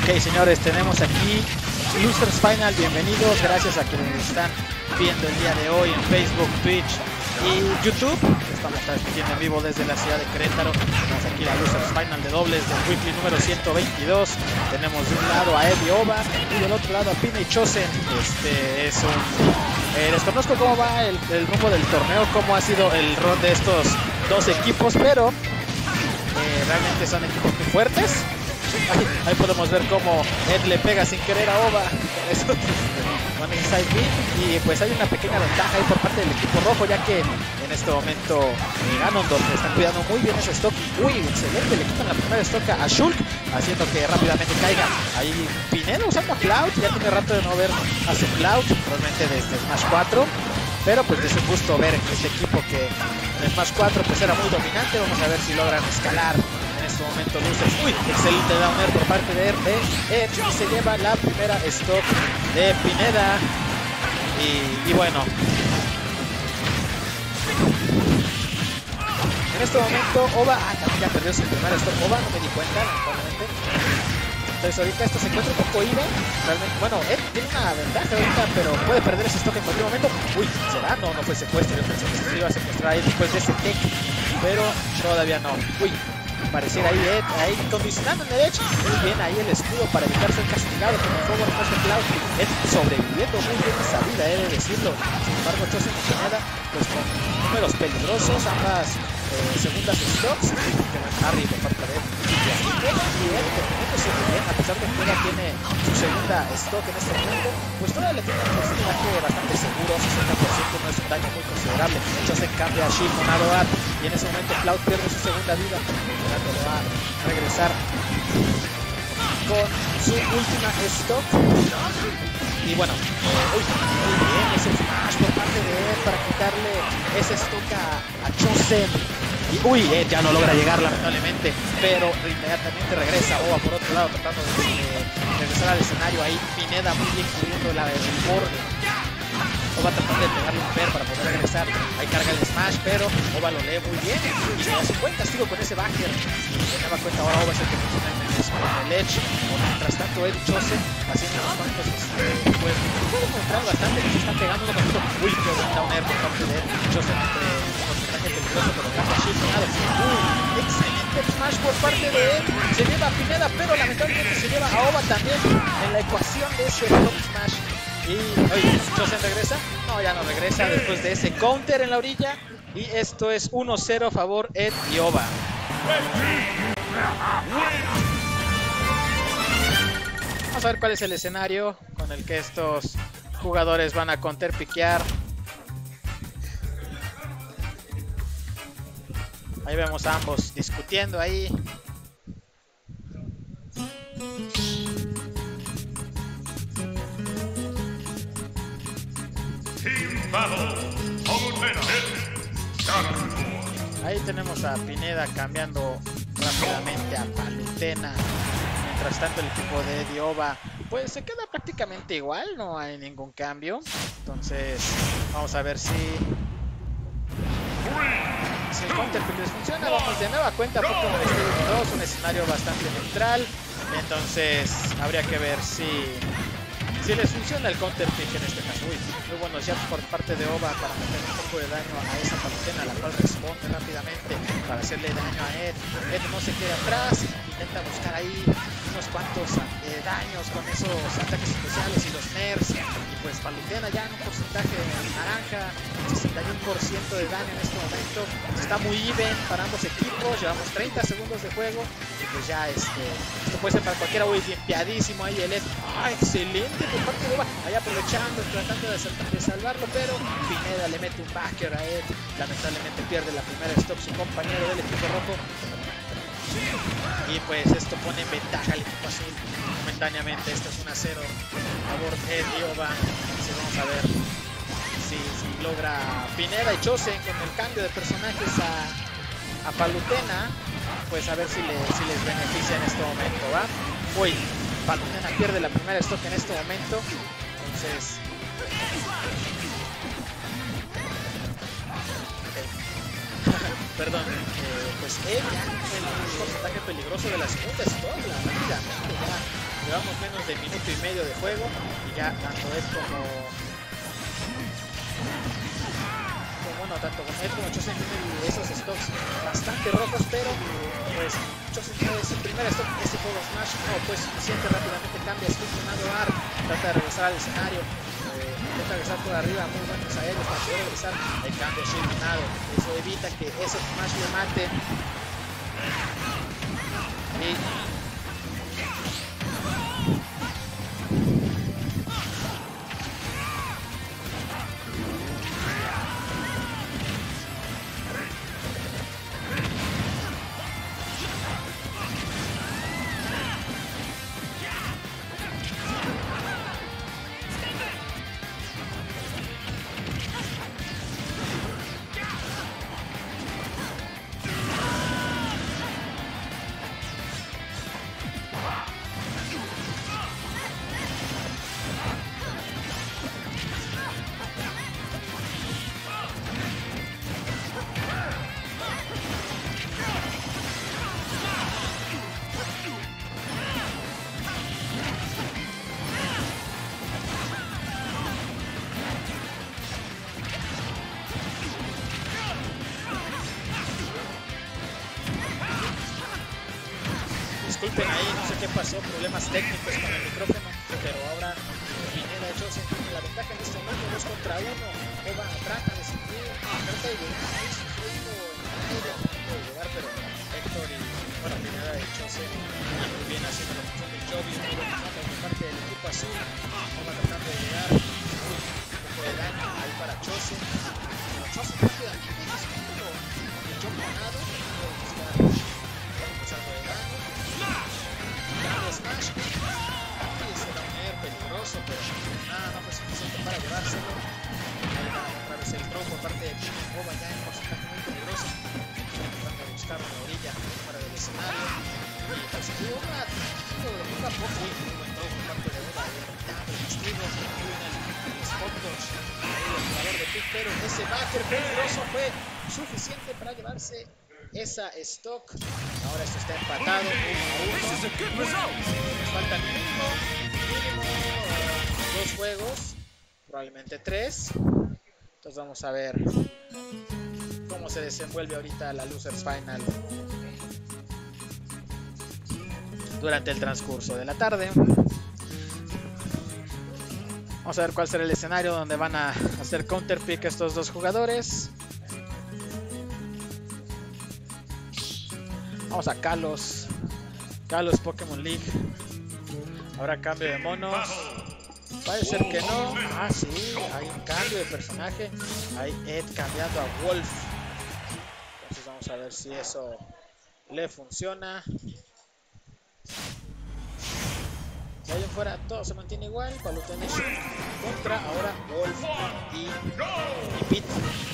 Ok, señores, tenemos aquí Losers Final. Bienvenidos, gracias a quienes están viendo el día de hoy en Facebook, Twitch y YouTube. Estamos transmitiendo en vivo desde la ciudad de Querétaro. Tenemos aquí la Losers Final de dobles del Weekly número 122. Tenemos de un lado a Eddie Oba y del otro lado a Pina y Chosen. Desconozco cómo va el rumbo del torneo, cómo ha sido el rol de estos dos equipos, pero realmente son equipos muy fuertes. Ahí podemos ver cómo Ed le pega sin querer a Oba. Van en side B y pues hay una pequeña ventaja ahí por parte del equipo rojo, ya que en este momento Ganondorf están cuidando muy bien ese stock. Uy, excelente, le quitan la primera stock a Shulk, haciendo que rápidamente caiga ahí Pineda usando a Cloud. Ya tiene rato de no ver a su Cloud, realmente desde Smash 4, pero pues es un gusto ver este equipo que en Smash 4 pues era muy dominante. Vamos a ver si logran escalar en este momento Losers. Uy, excelente downer por parte de Ed y se lleva la primera stock de Pineda. Y bueno, en este momento Oba también ya perdió su primera stock. Oba, no me di cuenta, lamentablemente. Entonces ahorita esto se encuentra un poco ida. Realmente, bueno, Ed tiene una ventaja ahorita, pero puede perder ese stock en cualquier momento. Uy, ¿será? No fue secuestro. Yo pensé que se iba a secuestrar ahí después de ese tech, pero todavía no. Uy, pareciera ahí Ed, ahí condicionando en derecho. Muy bien ahí el escudo para evitar ser castigado con el fuego de Cloud. Ed sobreviviendo muy bien esa vida, he de decirlo. Sin embargo, Chosen y Pineda, pues con números peligrosos, ambas segundas stocks que van arriba por parte de Ed. Y así Ed defendiéndose muy bien, a pesar de que Pineda tiene su segunda stock en este momento, pues todavía le tiene un porcentaje bastante seguro, 60% no es un daño muy considerable. Chosen cambia a Shield con Aroat y en ese momento Cloud pierde su segunda vida, esperándolo a regresar con su última stock. Y bueno, muy bien ese flash por parte de Ed para quitarle ese stock a Chosen. Y uy, Ed ya no logra llegar lamentablemente, pero inmediatamente regresa Oba por otro lado tratando de regresar al escenario. Ahí Pineda muy bien cubriendo el borde. Oba tratando de pegarle un per para poder regresar. Ahí carga el smash, pero Oba lo lee muy bien y se hace buen castigo con ese backer. Y se daba cuenta ahora Oba es el que funciona en el edge. Mientras tanto Ed y Chosen haciendo unos cuantos pues puede encontrar bastante que se están pegando uno con otro. Uy, qué buen downer por parte de Ed. Chosen porcentaje peligroso colocando a Shield. Excelente smash por parte de Ed. Se lleva a Pineda, pero lamentablemente se lleva a Oba también en la ecuación de ese top smash. Y oye, Chosen regresa. No, ya no regresa después de ese counter en la orilla. Y esto es 1-0 a favor Ed y Oba. Vamos a ver cuál es el escenario con el que estos jugadores van a counterpiquear. Ahí vemos a ambos discutiendo ahí. Ahí tenemos a Pineda cambiando rápidamente a Palutena. Mientras tanto el equipo de Eddie Oba pues se queda prácticamente igual, no hay ningún cambio. Entonces vamos a ver si el counterpick les funciona. Vamos de nueva cuenta por con el Stadium 2, un escenario bastante neutral. Entonces habría que ver si les funciona el counterpick en este caso. Uy, muy buenos jabs por parte de Oba para meter un poco de daño a esa Palutena, la cual responde rápidamente para hacerle daño a Ed. Ed no se queda atrás, intenta buscar ahí unos cuantos daños con esos ataques especiales y los nerfs. Y pues Palutena ya en un porcentaje naranja, 61% de daño en este momento. Está muy even para ambos equipos, llevamos 30 segundos de juego. Y pues ya esto puede ser para cualquiera. Uy, limpiadísimo ahí el Ed. Excelente por parte de Oba, ahí aprovechando, tratando de salvarlo, pero Pineda le mete un backer a Ed. Lamentablemente pierde la primera stock su compañero del equipo rojo. Y pues esto pone en ventaja al equipo azul momentáneamente. Esto es 1-0 a favor de Ed y Oba. Entonces vamos a ver si logra Pineda y Chosen con el cambio de personajes a Palutena, pues a ver si les beneficia en este momento, ¿va? Uy, Palutena pierde la primera stock en este momento. Entonces perdón, pues ella el porcentaje peligroso de la segunda stock, rápidamente ya Llevamos menos de minuto y medio de juego y ya tanto Ed como bueno, tanto con Ed como Chosen tienen esos stocks bastante rojos, pero pues Chosen tiene su primer stock, este juego Smash no pues suficiente, rápidamente cambia Scoop Tornado Art, trata de regresar al escenario, intenta regresar por arriba, muy buenos a ellos para poder regresar, el cambio Shield Tornado, eso evita que esos Smash le maten. Y disculpen ahí, no sé qué pasó, problemas técnicos con el micrófono, pero ahora Pineda de Chosen tiene la ventaja en este momento, 2 contra 1. Eva trata de seguir, trata de llegar ahí sufriendo en el aire, de llegar, pero Héctor y bueno, Pineda de Chosen muy bien haciendo la función del Joby, muy buen combate por parte del equipo azul. Eva tratando de llegar, un poco de daño ahí para Chosen, pero Chosen rápidamente es como el Jump ganado, algo de daño. Smash y ese downer peligroso, pero nada, no fue suficiente para llevárselo. Otra vez el throw por parte de Boba, ya en porcentaje muy peligroso, tratando de buscar una orilla fuera del escenario y pues aquí Boba poco a poco, muy buen throw por parte de Boba, el castigo, muy bien el spot dodge ahí del jugador de Pick, pero ese backer peligroso fue suficiente para llevarse esa stock. Ahora esto está empatado 1 a 1. Nos faltan mínimo 2 juegos, probablemente 3. Entonces vamos a ver cómo se desenvuelve ahorita la Losers Final durante el transcurso de la tarde. Vamos a ver cuál será el escenario donde van a hacer counter pick estos dos jugadores. Vamos a Kalos Pokémon League. Habrá cambio de monos. Parece ser que no. Ah, sí, hay un cambio de personaje. Hay Ed cambiando a Wolf. Entonces vamos a ver si eso le funciona. De ahí en fuera todo se mantiene igual. Palutena contra ahora Wolf y Pete.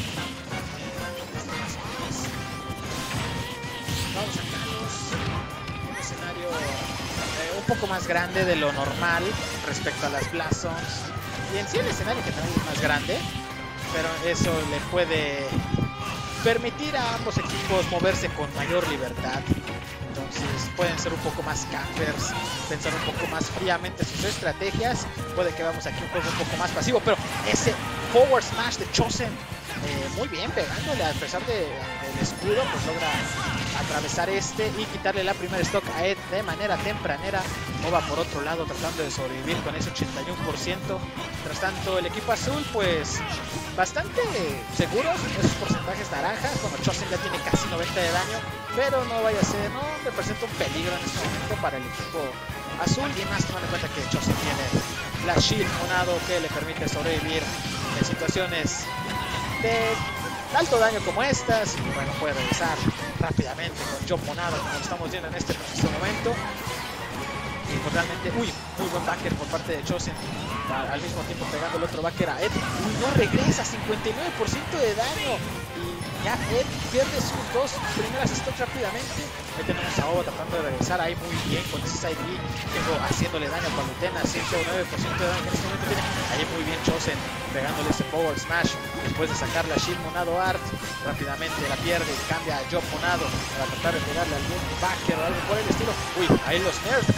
Vamos a Kalos, un escenario un poco más grande de lo normal respecto a las Blazons. Y en sí el escenario que también es más grande, pero eso le puede permitir a ambos equipos moverse con mayor libertad. Entonces pueden ser un poco más campers, pensar un poco más fríamente sus estrategias. Puede que veamos aquí un juego un poco más pasivo, pero ese forward smash de Chosen, muy bien pegándole, a pesar del escudo, pues logra atravesar este y quitarle la primera stock a Ed de manera tempranera. Nova por otro lado tratando de sobrevivir con ese 81%. Mientras tanto el equipo azul pues bastante seguros en esos porcentajes naranjas. Bueno, Chosen ya tiene casi 90 de daño, pero no vaya a ser, no representa un peligro en este momento para el equipo azul, y más tomando en cuenta que Chosen tiene la Shield Monado que le permite sobrevivir en situaciones de alto daño como estas. Y bueno, puede regresar rápidamente con Jump Monado como lo estamos viendo en este preciso momento. Y pues realmente, muy buen backer por parte de Chosen, al mismo tiempo pegando el otro backer a Ed. No regresa, 59% de daño, y ya Ed pierde sus dos primeras stocks rápidamente. Ahí tenemos a Oba tratando de regresar ahí muy bien con ese side B, haciéndole daño a Palutena, 109% de daño que en este momento tiene. Ahí muy bien Chosen pegándole ese power smash después de sacar la Shield Monado Art. Rápidamente la pierde y cambia a Job Monado para tratar de pegarle a algún backer o algo por el estilo. Uy, ahí los nerfs de Palutena,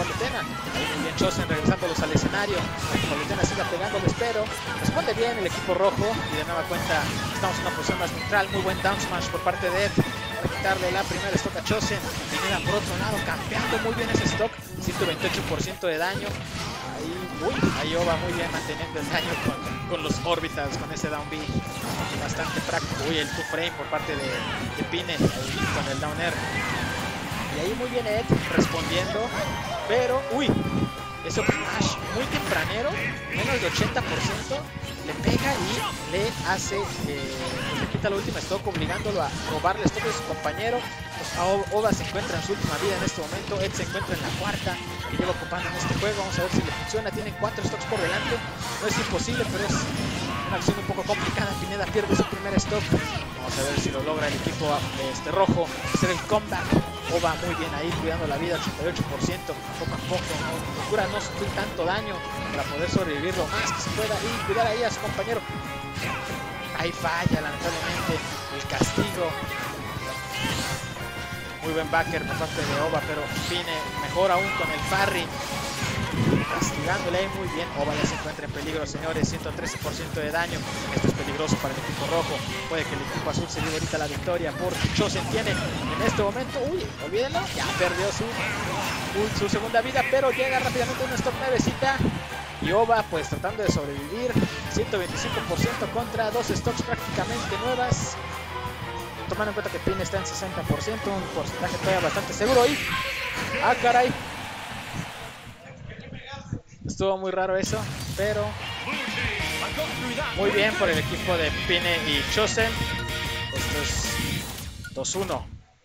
Ahí muy bien Chosen regresándolos al escenario. Politena sigue pegándoles, pero responde bien el equipo rojo. Y de nueva cuenta estamos en una posición más neutral. Muy buen down smash por parte de Ed. Para quitarle la primera stock a Chosen. Pineda por otro lado, campeando muy bien ese stock. 128% de daño. Ahí Oba muy bien manteniendo el daño con los orbitals, con ese down B. Bastante práctico. El 2 frame por parte de Pine ahí con el down air. Y ahí muy bien Ed respondiendo. Pero, eso smash muy tempranero, menos de 80%. Le pega y le hace, le quita la última stock, obligándolo a robarle stock de su compañero. Oba se encuentra en su última vida en este momento. Ed se encuentra en la cuarta que lleva ocupando en este juego. Vamos a ver si le funciona. Tiene 4 stocks por delante. No es imposible, pero es una acción un poco complicada. Pineda pierde su primer stock. Vamos a ver si lo logra el equipo rojo. Hacer el comeback. Oba muy bien ahí, cuidando la vida, 88%. Poco a poco, no procura no sufrir tanto daño para poder sobrevivir lo más que se pueda y cuidar ahí a su compañero. Ahí falla, lamentablemente, el castigo. Muy buen backer por parte de Oba, pero Pine mejor aún con el parry. Castigándole ahí muy bien. Oba ya se encuentra en peligro, señores. 113% de daño. Esto es peligroso para el equipo rojo. Puede que el equipo azul se lleve ahorita la victoria, porque Chosen tiene en este momento, olvídenlo, ya perdió su segunda vida, pero llega rápidamente una stop nuevecita. Y Oba pues tratando de sobrevivir. 125% contra 2 stocks prácticamente nuevas. Tomando en cuenta que Pine está en 60%, un porcentaje todavía bastante seguro. Y caray, estuvo muy raro eso, pero muy bien por el equipo de Pine y Chosen. Esto es 2-1.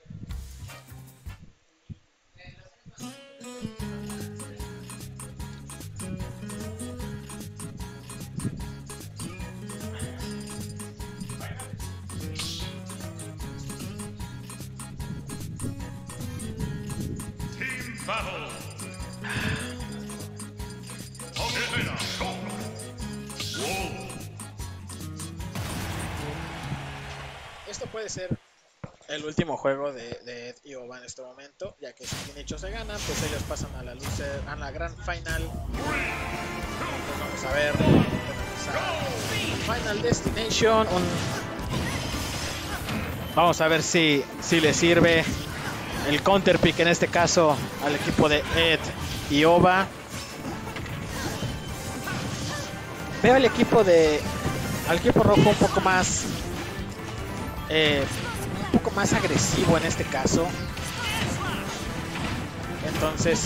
Esto puede ser el último juego de Ed y Oba en este momento, ya que si Pine y Chosen ganan, pues ellos pasan a la gran final. Pues vamos a ver, Final Destination. Vamos a ver si le sirve el counter pick en este caso al equipo de Ed y Oba. Veo al equipo rojo un poco más agresivo en este caso. Entonces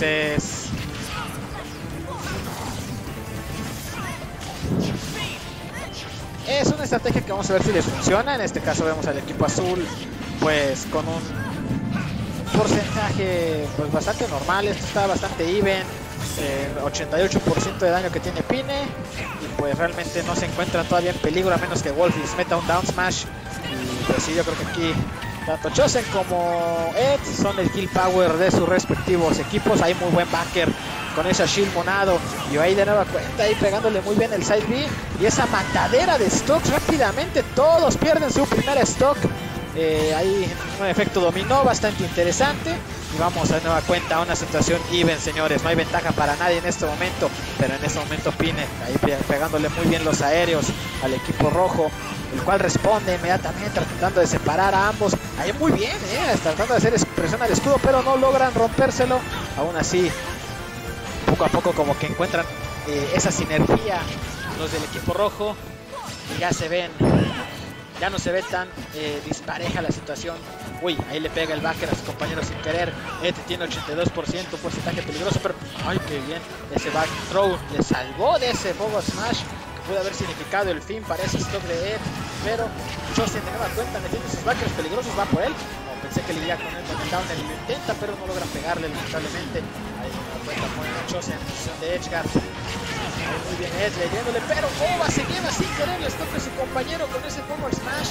es una estrategia que vamos a ver si les funciona. En este caso vemos al equipo azul pues con un porcentaje pues bastante normal. Esto está bastante even. 88% de daño que tiene Pine, y pues realmente no se encuentra todavía en peligro a menos que Wolf les meta un down smash. Y pues sí, yo creo que aquí tanto Chosen como Ed son el kill power de sus respectivos equipos. Hay muy buen backer con esa shield monado, y ahí de nueva cuenta ahí pegándole muy bien el side B, y esa matadera de stocks rápidamente. Todos pierden su primer stock. Ahí un efecto dominó bastante interesante. Y vamos a nueva cuenta a una situación even, señores. No hay ventaja para nadie en este momento, pero en este momento Pine ahí pegándole muy bien los aéreos al equipo rojo, el cual responde inmediatamente tratando de separar a ambos. Ahí muy bien, tratando de hacer presión al escudo, pero no logran rompérselo. Aún así, poco a poco como que encuentran esa sinergia los del equipo rojo, y ya se ven. Ya no se ve tan dispareja la situación. Ahí le pega el backer a su compañero sin querer. Ed tiene 82%, porcentaje peligroso, pero ¡ay, qué bien! Ese back throw le salvó de ese forward smash que pudo haber significado el fin para ese stock de Ed. Pero Chosen de nueva cuenta metiendo sus backers peligrosos, va por él. Pensé que le iría con él con el downer y lo intenta, pero no logra pegarle lamentablemente. Ahí de nueva cuenta pone a Chosen en posición de Edgeguard. Muy bien Ed leyéndole, pero Oba se lleva sin querer el stock de su compañero con ese forward smash.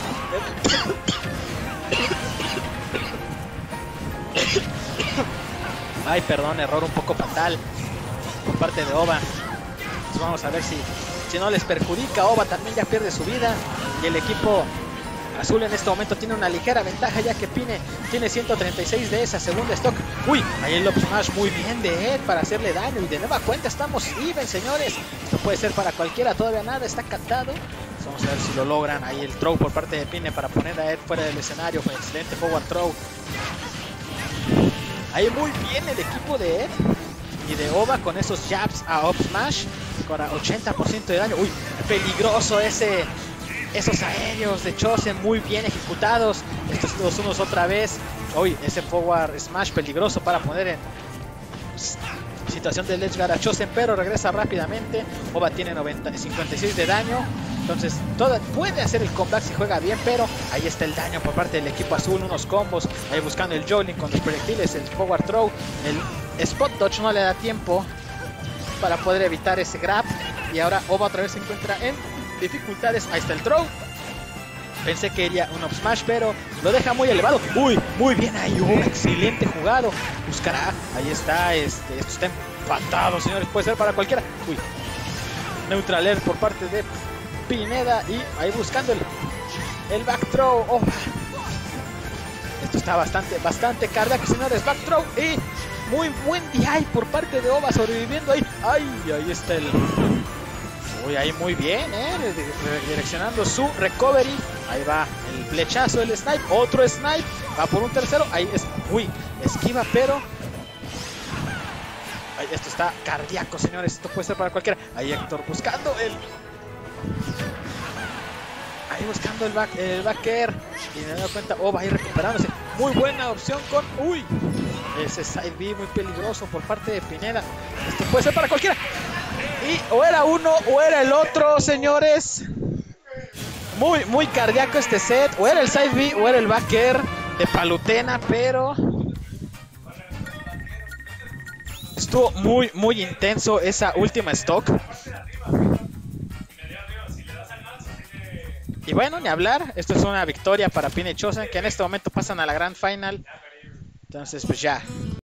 Ay, perdón, error un poco fatal por parte de Oba. Entonces vamos a ver si no les perjudica. Oba también ya pierde su vida, y el equipo Azul en este momento tiene una ligera ventaja, ya que Pine tiene 136 de esa segunda stock. Uy, ahí el up smash muy bien de Ed para hacerle daño. Y de nueva cuenta estamos even, señores. Esto puede ser para cualquiera, todavía nada está cantado. Vamos a ver si lo logran. Ahí el throw por parte de Pine para poner a Ed fuera del escenario. Fue excelente forward throw. Ahí muy bien el equipo de Ed y de Ova con esos jabs a up smash con 80% de daño. Uy, peligroso esos aéreos de Chosen, muy bien ejecutados. Estos 2-1 otra vez. Uy, ese forward smash peligroso para poner en situación de ledge guard a Chosen, pero regresa rápidamente. Ova tiene 56 de daño. Entonces puede hacer el comeback si juega bien, pero ahí está el daño por parte del equipo azul. Unos combos, ahí buscando el juggling con los proyectiles, el forward throw. El spot dodge no le da tiempo para poder evitar ese grab. Y ahora Ova otra vez se encuentra en dificultades. Ahí está el throw. Pensé que iría un up smash, pero lo deja muy elevado. Uy, muy bien ahí, excelente jugado. Buscará, ahí está, esto está empatado, señores, puede ser para cualquiera. Uy, neutral air por parte de Pineda y ahí buscando el back throw. Oh. Esto está bastante cardíaco, señores. Back throw y muy buen DI por parte de Ova, sobreviviendo ahí. Ay, ahí está el... Uy, ahí muy bien, direccionando su recovery. Ahí va el flechazo, el snipe, otro snipe, va por un tercero. Ahí es, uy, esquiva, pero ay, esto está cardíaco, señores. Esto puede ser para cualquiera. Ahí Héctor buscando ahí buscando el back air. Y me doy cuenta, va a ir recuperándose. Muy buena opción con, uy, ese side B muy peligroso por parte de Pineda. Esto puede ser para cualquiera. Y o era uno o era el otro, señores. Muy cardíaco este set. O era el side B o era el back air de Palutena, pero estuvo muy intenso esa última stock. Y bueno, ni hablar. Esto es una victoria para Pine y Chosen, que en este momento pasan a la Grand Final. Entonces, pues ya.